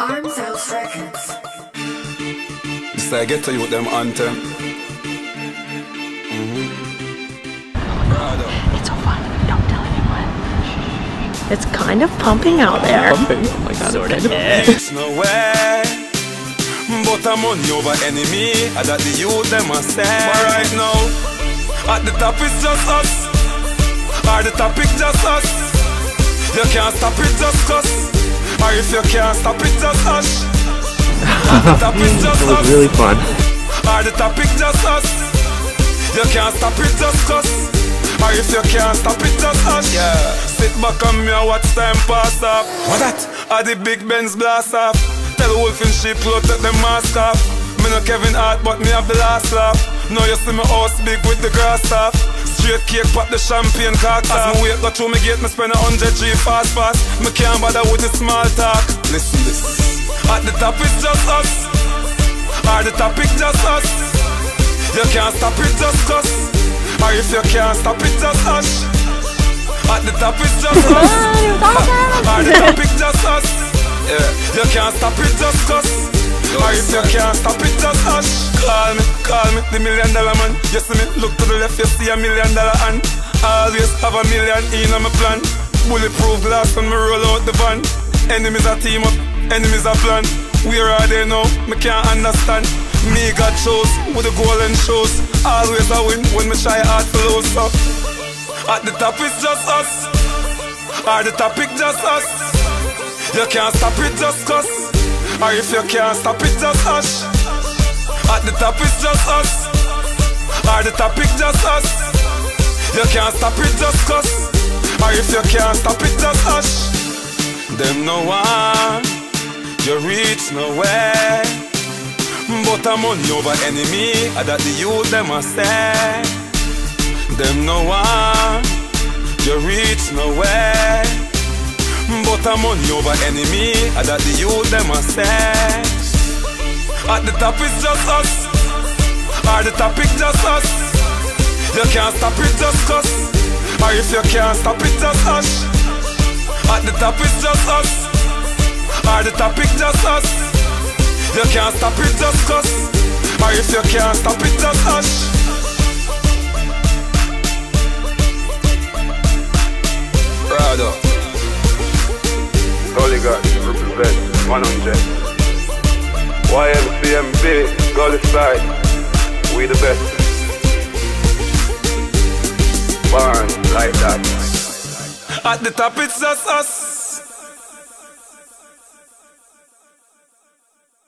Arms House Records. This I get to you with them anthem. It's so fun. Don't tell anyone. It's kind of pumping out there. Pumping? Oh my god, sort of. It's no way, but I'm on over enemy. I that the youth them a say. But right now, at the top it's just us. Or the topic just us. You can't stop it just cause. Or if you can't stop it just hush. At the top it's just it was us. really fun. Or the topic just us. You can't stop it just cause. Or if you can't stop it just hush. Yeah. Sit back on me and watch time pass up. What that? Or the big Benz blast off. Tell Wolf in sheep clothes take them mask off. Me no Kevin Hart but me have the last laugh. Now you see me house big with the grass off. Straight cake pop the champagne cock. As me wait go through me gate me spend 100 G fast fast. Me can't bother with the small talk. Listen this. At the top it's just us. Or the topic just us. You can't stop it just cause. Or if you can't stop it just hush. At the top it's just us. Or the topic just us. Yeah. You can't stop it just cause. Or if you can't stop it just hush. Call me, the $1 million man. You see me, look to the left, you see $1 million hand. Always have $1 million in my plan. Bulletproof glass when me roll out the van. Enemies are team up, enemies are plan. Where are they now? Me can't understand. Me got shows with the golden shows. Always I win when me try hard to lose up. At the top it's just us. Or the topic just us. You can't stop it just cause. Or if you can't stop it just hush. At the top it's just us. Or the topic just us. You can't stop it just cause. Or if you can't stop it just hush. Them no one, you reach nowhere. But I'm on over enemy. I that the youth them a say. Them no one, you reach nowhere. But I'm on over enemy. I that the youth them a say. At the top it's just us. Or the topic just us. You can't stop it just cause. Or if you can't stop it just hush. At the top it's just us. Or the topic just us. You can't stop it just cause. Or if you can't stop it just hush. Brother Holy God, represent 100 YMCMB, Gully side. We the best. Born like that. At the top it's just us.